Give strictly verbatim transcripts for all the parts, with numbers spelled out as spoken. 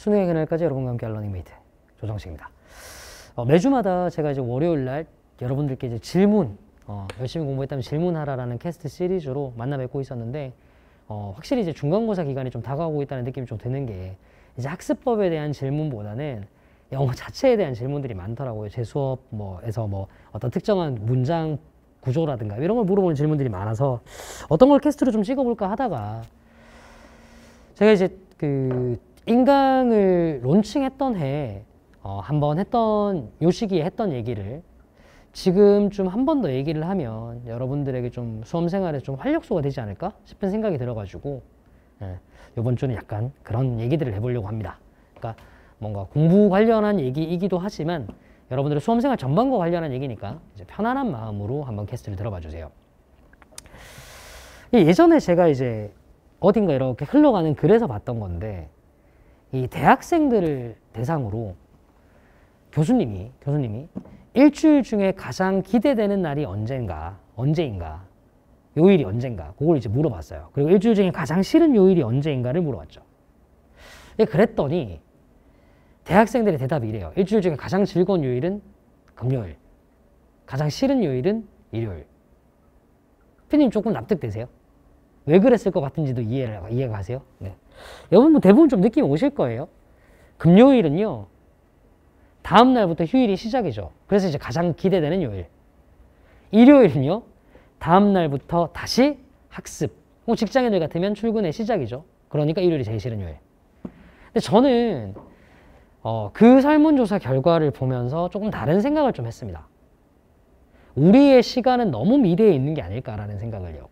수능의 그날까지 여러분과 함께 할 러닝메이트 조정식입니다. 어, 매주마다 제가 이제 월요일 날 여러분들께 이제 질문, 어, 열심히 공부했다면 질문하라라는 캐스트 시리즈로 만나 뵙고 있었는데, 어, 확실히 이제 중간고사 기간이 좀 다가오고 있다는 느낌이 좀 드는 게, 이제 학습법에 대한 질문보다는 영어 자체에 대한 질문들이 많더라고요. 제 수업 뭐에서 뭐 어떤 특정한 문장 구조라든가 이런 걸 물어보는 질문들이 많아서 어떤 걸 캐스트로 좀 찍어볼까 하다가, 제가 이제 그 인강을 론칭했던 해 어, 한번 했던 요 시기에 했던 얘기를 지금쯤 한 번 더 얘기를 하면 여러분들에게 좀 수험 생활에 좀 활력소가 되지 않을까 싶은 생각이 들어가지고, 예, 이번 주는 약간 그런 얘기들을 해보려고 합니다. 그러니까 뭔가 공부 관련한 얘기이기도 하지만 여러분들의 수험 생활 전반과 관련한 얘기니까 이제 편안한 마음으로 한번 캐스트를 들어봐 주세요. 예전에 제가 이제 어딘가 이렇게 흘러가는 글에서 봤던 건데, 이 대학생들을 대상으로 교수님이 교수님이 일주일 중에 가장 기대되는 날이 언젠가, 언제인가, 요일이 언젠가, 그걸 이제 물어봤어요. 그리고 일주일 중에 가장 싫은 요일이 언제인가를 물어봤죠. 그랬더니 대학생들의 대답이 이래요. 일주일 중에 가장 즐거운 요일은 금요일, 가장 싫은 요일은 일요일. 피디님 조금 납득되세요? 왜 그랬을 것 같은지도 이해를, 이해가 가세요? 네. 여러분 뭐 대부분 좀 느낌이 오실 거예요. 금요일은요, 다음 날부터 휴일이 시작이죠. 그래서 이제 가장 기대되는 요일. 일요일은요, 다음 날부터 다시 학습. 뭐 직장인들 같으면 출근의 시작이죠. 그러니까 일요일이 제일 싫은 요일. 근데 저는 어, 그 설문조사 결과를 보면서 조금 다른 생각을 좀 했습니다. 우리의 시간은 너무 미래에 있는 게 아닐까라는 생각을요.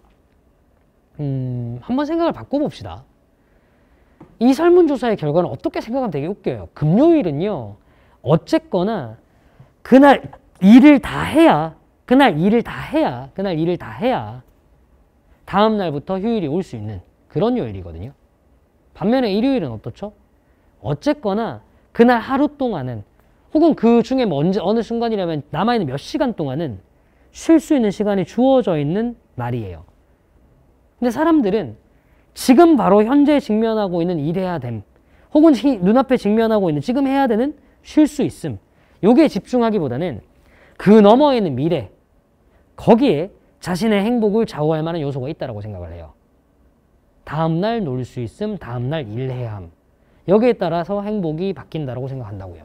음, 한번 생각을 바꿔봅시다. 이 설문조사의 결과는 어떻게 생각하면 되게 웃겨요. 금요일은요, 어쨌거나 그날 일을 다 해야, 그날 일을 다 해야, 그날 일을 다 해야 다음 날부터 휴일이 올 수 있는 그런 요일이거든요. 반면에 일요일은 어떻죠? 어쨌거나 그날 하루 동안은, 혹은 그 중에 뭐 언제, 어느 순간이라면 남아있는 몇 시간 동안은 쉴 수 있는 시간이 주어져 있는 날이에요. 근데 사람들은 지금 바로 현재 직면하고 있는 일해야 됨, 혹은 눈앞에 직면하고 있는 지금 해야 되는 쉴 수 있음, 요기에 집중하기보다는 그 너머에 있는 미래, 거기에 자신의 행복을 좌우할 만한 요소가 있다고 생각을 해요. 다음날 놀 수 있음, 다음날 일해야 함, 여기에 따라서 행복이 바뀐다고 생각한다고요.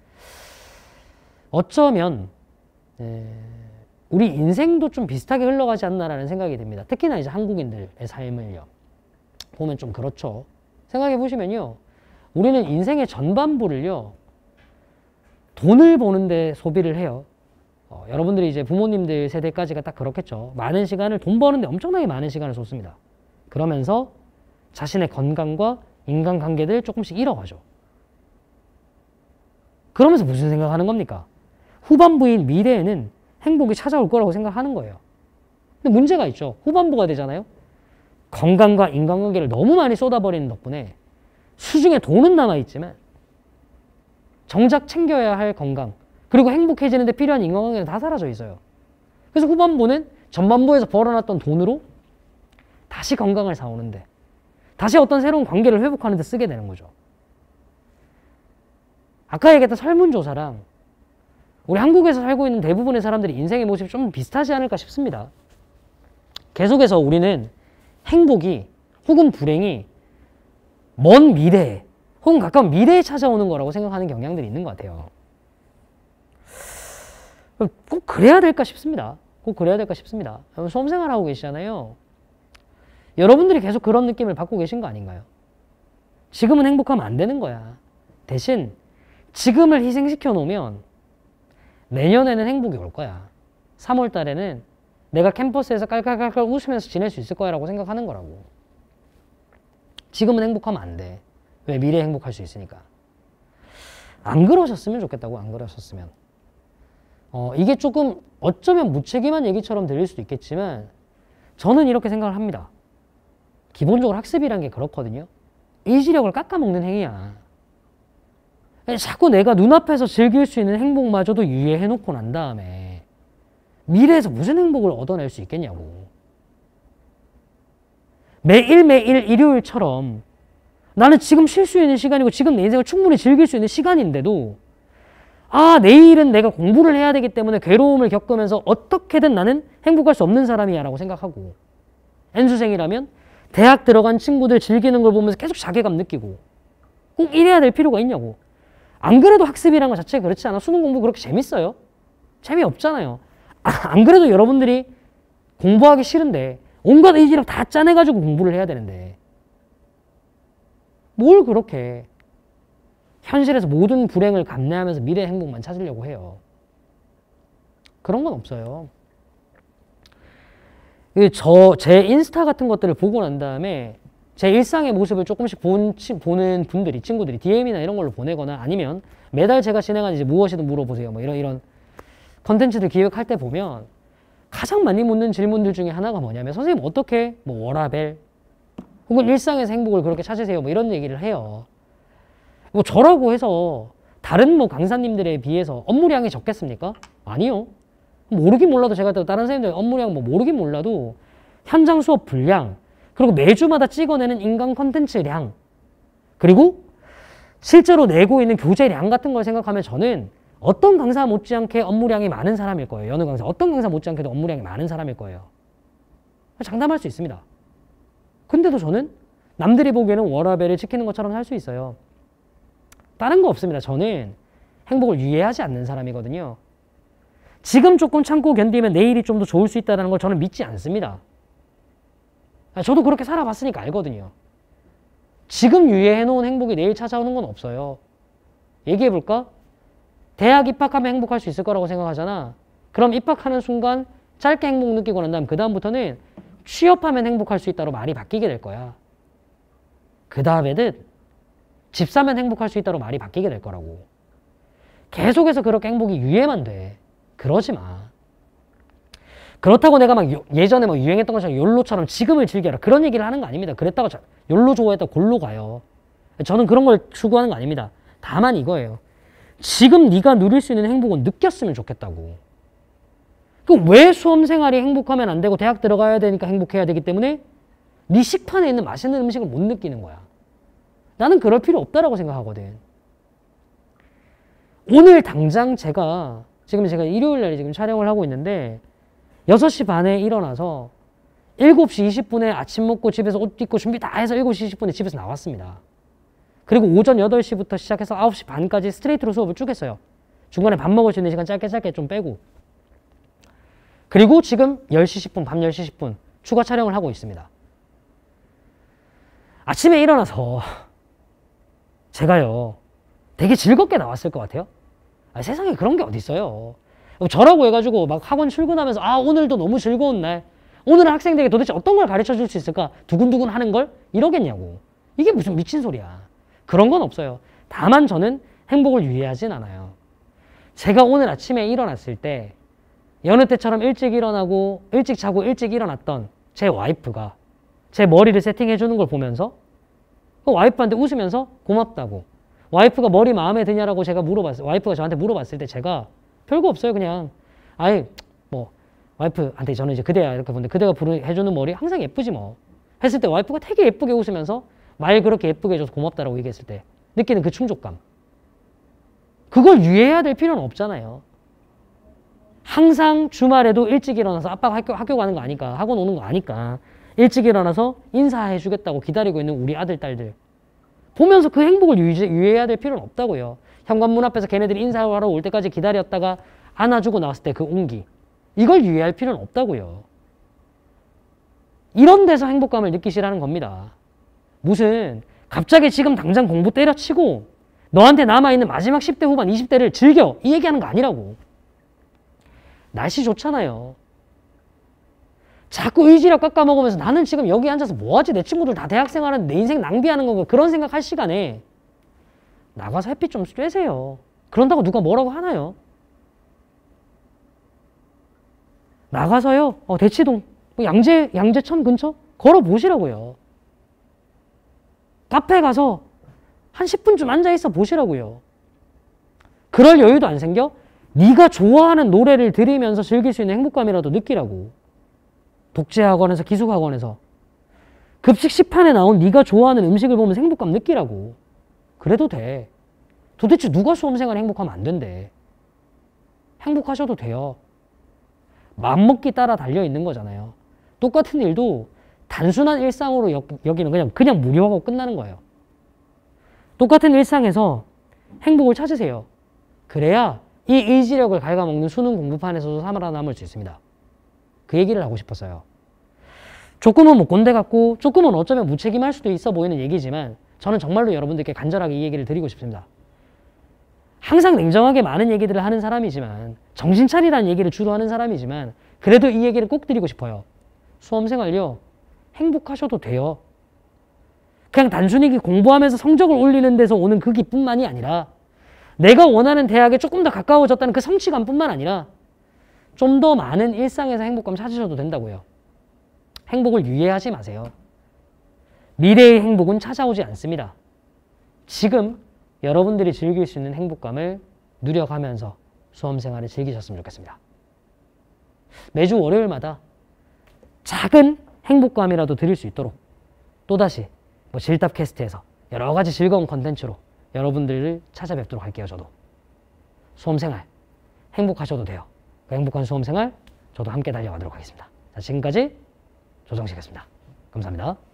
어쩌면 에, 우리 인생도 좀 비슷하게 흘러가지 않나라는 생각이 듭니다. 특히나 이제 한국인들의 삶을요 보면 좀 그렇죠. 생각해 보시면요, 우리는 인생의 전반부를요 돈을 버는데 소비를 해요. 어, 여러분들이 이제 부모님들 세대까지가 딱 그렇겠죠. 많은 시간을, 돈 버는데 엄청나게 많은 시간을 쏟습니다. 그러면서 자신의 건강과 인간관계들 조금씩 잃어가죠. 그러면서 무슨 생각하는 겁니까? 후반부인 미래에는 행복이 찾아올 거라고 생각하는 거예요. 근데 문제가 있죠. 후반부가 되잖아요. 건강과 인간관계를 너무 많이 쏟아버리는 덕분에 수중에 돈은 남아있지만 정작 챙겨야 할 건강, 그리고 행복해지는데 필요한 인간관계는 다 사라져 있어요. 그래서 후반부는 전반부에서 벌어놨던 돈으로 다시 건강을 사오는데, 다시 어떤 새로운 관계를 회복하는 데 쓰게 되는 거죠. 아까 얘기했던 설문조사랑 우리 한국에서 살고 있는 대부분의 사람들이 인생의 모습이 좀 비슷하지 않을까 싶습니다. 계속해서 우리는 행복이 혹은 불행이 먼 미래에 혹은 가까운 미래에 찾아오는 거라고 생각하는 경향들이 있는 것 같아요. 꼭 그래야 될까 싶습니다. 꼭 그래야 될까 싶습니다. 수험생활 하고 계시잖아요. 여러분들이 계속 그런 느낌을 받고 계신 거 아닌가요? 지금은 행복하면 안 되는 거야. 대신 지금을 희생시켜 놓으면 내년에는 행복이 올 거야. 삼월 달에는 내가 캠퍼스에서 깔깔깔깔 웃으면서 지낼 수 있을 거야 라고 생각하는 거라고. 지금은 행복하면 안 돼. 왜? 미래에 행복할 수 있으니까. 안 그러셨으면 좋겠다고. 안 그러셨으면. 어, 이게 조금 어쩌면 무책임한 얘기처럼 들릴 수도 있겠지만 저는 이렇게 생각을 합니다. 기본적으로 학습이란 게 그렇거든요. 의지력을 깎아먹는 행위야. 자꾸 내가 눈앞에서 즐길 수 있는 행복마저도 유예해놓고 난 다음에 미래에서 무슨 행복을 얻어낼 수 있겠냐고. 매일매일 일요일처럼 나는 지금 쉴 수 있는 시간이고 지금 내 인생을 충분히 즐길 수 있는 시간인데도 아, 내일은 내가 공부를 해야 되기 때문에 괴로움을 겪으면서 어떻게든 나는 행복할 수 없는 사람이야 라고 생각하고, N수생이라면 대학 들어간 친구들 즐기는 걸 보면서 계속 자괴감 느끼고 꼭 이래야 될 필요가 있냐고. 안 그래도 학습이라는 것 자체가 그렇지 않아? 수능 공부 그렇게 재밌어요? 재미없잖아요. 아, 안 그래도 여러분들이 공부하기 싫은데 온갖 의지력 다 짜내가지고 공부를 해야 되는데 뭘 그렇게 현실에서 모든 불행을 감내하면서 미래의 행복만 찾으려고 해요. 그런 건 없어요. 저, 제 인스타 같은 것들을 보고 난 다음에 제 일상의 모습을 조금씩 본, 보는 분들이, 친구들이 디엠이나 이런 걸로 보내거나 아니면 매달 제가 진행하는 이제 무엇이든 물어보세요. 뭐 이런, 이런 컨텐츠들 기획할 때 보면 가장 많이 묻는 질문들 중에 하나가 뭐냐면 선생님 어떻게 뭐 워라밸 혹은 일상에서 행복을 그렇게 찾으세요. 뭐 이런 얘기를 해요. 뭐 저라고 해서 다른 뭐 강사님들에 비해서 업무량이 적겠습니까? 아니요. 모르긴 몰라도 제가 또 다른 선생님들 업무량 뭐 모르긴 몰라도 현장 수업 분량, 그리고 매주마다 찍어내는 인강 컨텐츠량, 그리고 실제로 내고 있는 교재량 같은 걸 생각하면 저는 어떤 강사 못지않게 업무량이 많은 사람일 거예요. 여느 강사. 어떤 강사 못지않게도 업무량이 많은 사람일 거예요. 장담할 수 있습니다. 근데도 저는 남들이 보기에는 워라밸을 지키는 것처럼 살 수 있어요. 다른 거 없습니다. 저는 행복을 유예하지 않는 사람이거든요. 지금 조금 참고 견디면 내일이 좀 더 좋을 수 있다는 걸 저는 믿지 않습니다. 저도 그렇게 살아봤으니까 알거든요. 지금 유예해놓은 행복이 내일 찾아오는 건 없어요. 얘기해볼까? 대학 입학하면 행복할 수 있을 거라고 생각하잖아. 그럼 입학하는 순간 짧게 행복 느끼고 난 다음 그 다음부터는 취업하면 행복할 수 있다로 말이 바뀌게 될 거야. 그 다음에는 집 사면 행복할 수 있다로 말이 바뀌게 될 거라고. 계속해서 그렇게 행복이 유예만 돼. 그러지 마. 그렇다고 내가 막 예전에 막 유행했던 것처럼 욜로처럼 지금을 즐겨라 그런 얘기를 하는 거 아닙니다. 그랬다고 욜로 좋아했다고 골로 가요. 저는 그런 걸 추구하는 거 아닙니다. 다만 이거예요. 지금 네가 누릴 수 있는 행복은 느꼈으면 좋겠다고. 그 왜 수험생활이 행복하면 안 되고 대학 들어가야 되니까 행복해야 되기 때문에 네 식판에 있는 맛있는 음식을 못 느끼는 거야. 나는 그럴 필요 없다라고 생각하거든. 오늘 당장 제가 지금 제가 일요일 날에 지금 촬영을 하고 있는데 여섯 시 반에 일어나서 일곱 시 이십 분에 아침 먹고 집에서 옷 입고 준비 다 해서 일곱 시 이십 분에 집에서 나왔습니다. 그리고 오전 여덟 시부터 시작해서 아홉 시 반까지 스트레이트로 수업을 쭉 했어요. 중간에 밥 먹을 수 있는 시간 짧게 짧게 좀 빼고. 그리고 지금 열 시 십 분, 밤 열 시 십 분 추가 촬영을 하고 있습니다. 아침에 일어나서 제가요 되게 즐겁게 나왔을 것 같아요. 아, 세상에 그런 게 어디 있어요. 저라고 해가지고 막 학원 출근하면서 아 오늘도 너무 즐거운 날, 오늘은 학생들에게 도대체 어떤 걸 가르쳐 줄 수 있을까 두근두근 하는 걸 이러겠냐고. 이게 무슨 미친 소리야. 그런 건 없어요. 다만 저는 행복을 유예하진 않아요. 제가 오늘 아침에 일어났을 때 여느 때처럼 일찍 일어나고 일찍 자고 일찍 일어났던 제 와이프가 제 머리를 세팅해 주는 걸 보면서 그 와이프한테 웃으면서 고맙다고, 와이프가 머리 마음에 드냐라고 제가 물어봤어요. 와이프가 저한테 물어봤을 때 제가 별거 없어요. 그냥 아이 뭐 와이프한테 저는 이제 그대야 이렇게 보는데 그대가 부르, 해주는 머리 항상 예쁘지 뭐 했을 때 와이프가 되게 예쁘게 웃으면서 말 그렇게 예쁘게 해줘서 고맙다라고 얘기했을 때 느끼는 그 충족감, 그걸 유예해야 될 필요는 없잖아요. 항상 주말에도 일찍 일어나서 아빠가 학교, 학교 가는 거 아니까 학원 오는 거 아니까 일찍 일어나서 인사해 주겠다고 기다리고 있는 우리 아들 딸들 보면서 그 행복을 유지, 유예해야 될 필요는 없다고요. 현관문 앞에서 걔네들이 인사하러 올 때까지 기다렸다가 안아주고 나왔을 때 그 온기, 이걸 유예할 필요는 없다고요. 이런 데서 행복감을 느끼시라는 겁니다. 무슨 갑자기 지금 당장 공부 때려치고 너한테 남아있는 마지막 십 대 후반 이십 대를 즐겨 이 얘기하는 거 아니라고. 날씨 좋잖아요. 자꾸 의지력 깎아먹으면서 나는 지금 여기 앉아서 뭐하지? 내 친구들 다 대학생 하는데 내 인생 낭비하는 건가? 그런 생각할 시간에 나가서 햇빛 좀 쐬세요. 그런다고 누가 뭐라고 하나요? 나가서요. 어, 대치동, 뭐 양재, 양재천 근처 걸어보시라고요. 카페 가서 한 십 분쯤 앉아있어 보시라고요. 그럴 여유도 안 생겨? 네가 좋아하는 노래를 들으면서 즐길 수 있는 행복감이라도 느끼라고. 독재학원에서 기숙학원에서 급식 시판에 나온 네가 좋아하는 음식을 보면서 행복감 느끼라고. 그래도 돼. 도대체 누가 수험생활 행복하면 안 된대. 행복하셔도 돼요. 맘먹기 따라 달려있는 거잖아요. 똑같은 일도 단순한 일상으로 여, 여기는 그냥, 그냥 무료하고 끝나는 거예요. 똑같은 일상에서 행복을 찾으세요. 그래야 이 의지력을 갉아먹는 수능 공부판에서도 살아남을 수 있습니다. 그 얘기를 하고 싶었어요. 조금은 뭐 꼰대 같고 조금은 어쩌면 무책임할 수도 있어 보이는 얘기지만 저는 정말로 여러분들께 간절하게 이 얘기를 드리고 싶습니다. 항상 냉정하게 많은 얘기들을 하는 사람이지만 정신 차리라는 얘기를 주로 하는 사람이지만 그래도 이 얘기를 꼭 드리고 싶어요. 수험생활요. 행복하셔도 돼요. 그냥 단순히 공부하면서 성적을 올리는 데서 오는 그 기쁨만이 아니라 내가 원하는 대학에 조금 더 가까워졌다는 그 성취감뿐만 아니라 좀 더 많은 일상에서 행복감 찾으셔도 된다고요. 행복을 유예하지 마세요. 미래의 행복은 찾아오지 않습니다. 지금 여러분들이 즐길 수 있는 행복감을 누려가면서 수험생활을 즐기셨으면 좋겠습니다. 매주 월요일마다 작은 행복감이라도 드릴 수 있도록 또다시 뭐 질답 캐스트에서 여러 가지 즐거운 컨텐츠로 여러분들을 찾아뵙도록 할게요. 저도 수험생활 행복하셔도 돼요. 그 행복한 수험생활 저도 함께 달려가도록 하겠습니다. 자, 지금까지 조정식이었습니다. 감사합니다.